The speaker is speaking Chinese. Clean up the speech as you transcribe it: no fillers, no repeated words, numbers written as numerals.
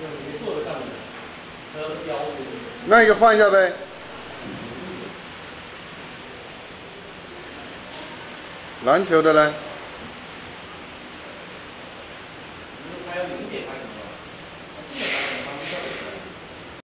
没做得到的车标的。 那一个换一下呗。篮球的呢？ 还有0点还是什么？